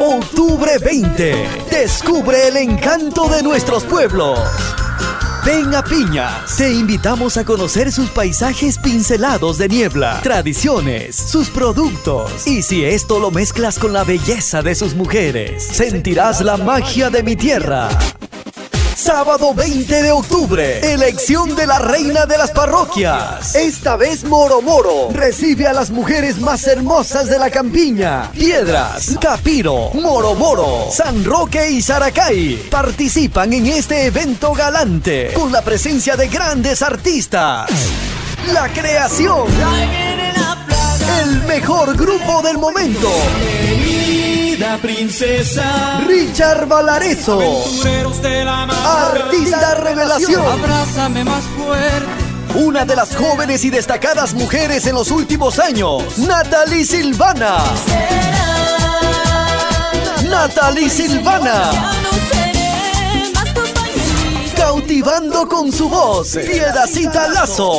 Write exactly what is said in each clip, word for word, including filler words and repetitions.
Octubre veinte. Descubre el encanto de nuestros pueblos. Ven a Piñas. Te invitamos a conocer sus paisajes pincelados de niebla, tradiciones, sus productos. Y si esto lo mezclas con la belleza de sus mujeres, sentirás la magia de mi tierra. Sábado veinte de octubre, elección de la reina de las parroquias. Esta vez Moromoro recibe a las mujeres más hermosas de la campiña. Piedras, Capiro, Moromoro, San Roque y Saracay participan en este evento galante con la presencia de grandes artistas. La Creación, el mejor grupo del momento. La princesa Richard Valarezo, de la artista revelación. Abrázame más fuerte. Una de las jóvenes y destacadas mujeres en los últimos años, Natalie Silvana. Natalie Silvana. Cautivando con su voz, Piedacita Lazo.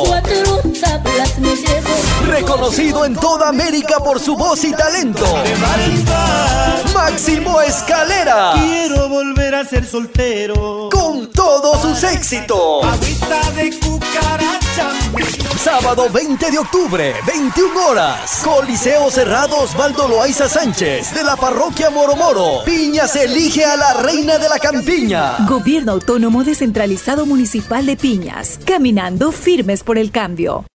Reconocido en toda América por su voz y talento, Máximo Escalera. Quiero volver a ser soltero. Con todos sus éxitos. Agüita de cucaracha. Sábado veinte de octubre, veintiuna horas. Coliseo Cerrado Osvaldo Loaiza Sánchez, de la parroquia Moromoro. Piñas elige a la reina de la campiña. Gobierno Autónomo Descentralizado Municipal de Piñas. Caminando firmes por el cambio.